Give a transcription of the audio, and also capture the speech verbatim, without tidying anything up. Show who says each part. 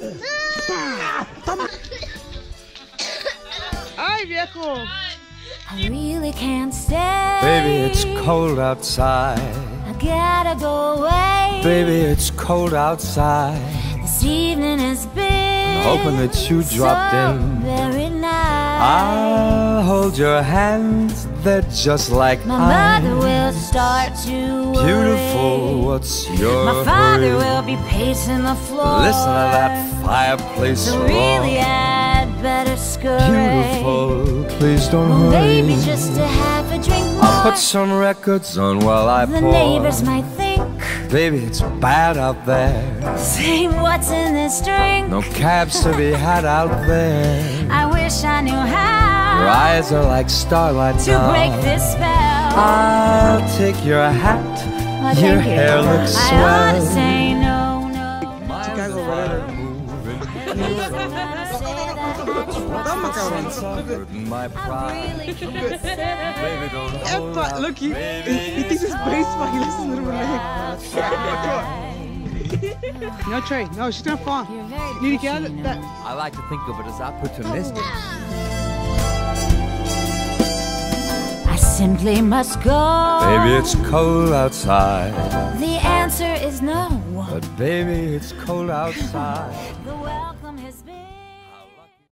Speaker 1: Ay, viejo.
Speaker 2: I really can't stay.
Speaker 3: Baby, it's cold outside.
Speaker 2: I gotta go away.
Speaker 3: Baby, it's cold outside.
Speaker 2: This evening has been
Speaker 3: Hoping that you dropped
Speaker 2: so
Speaker 3: in.
Speaker 2: very nice.
Speaker 3: I'll hold your hands, they're just like
Speaker 2: My
Speaker 3: ice.
Speaker 2: mother will start to worry.
Speaker 3: Beautiful, what's your
Speaker 2: My father
Speaker 3: hurry?
Speaker 2: will be pacing the floor.
Speaker 3: Listen to that fireplace
Speaker 2: So
Speaker 3: roar.
Speaker 2: really I'd better scurry.
Speaker 3: Beautiful, please don't
Speaker 2: Well,
Speaker 3: hurry.
Speaker 2: maybe just to have a drink more.
Speaker 3: I'll put some records on while I
Speaker 2: The
Speaker 3: pour.
Speaker 2: neighbors might think,
Speaker 3: Baby, it's bad out there.
Speaker 2: say what's in this drink.
Speaker 3: No cabs to be had out there.
Speaker 2: I wish I knew how
Speaker 3: Your eyes are like starlight
Speaker 2: to
Speaker 3: now.
Speaker 2: break this spell.
Speaker 3: I'll take your hat.
Speaker 2: Oh,
Speaker 3: Your
Speaker 2: thank you.
Speaker 3: hair looks
Speaker 2: I
Speaker 3: swell.
Speaker 2: ought to say no, no.
Speaker 1: Chicago, whatever. Tama, cabrón.
Speaker 3: My pride.
Speaker 2: Really can't say.
Speaker 3: Baby, don't hold
Speaker 1: Epa,
Speaker 3: out,
Speaker 1: look, he,
Speaker 3: baby.
Speaker 1: he thinks it's baseball. He listens to the leg. No, Trey. No, she's gonna fall.
Speaker 2: You're very
Speaker 1: Need to get
Speaker 2: pushy,
Speaker 1: out
Speaker 2: you
Speaker 1: of
Speaker 2: know.
Speaker 1: that.
Speaker 3: I like to think of it as opportunistic.
Speaker 2: I simply must go.
Speaker 3: Baby, it's cold outside.
Speaker 2: The answer is no.
Speaker 3: But baby, it's cold outside.
Speaker 2: The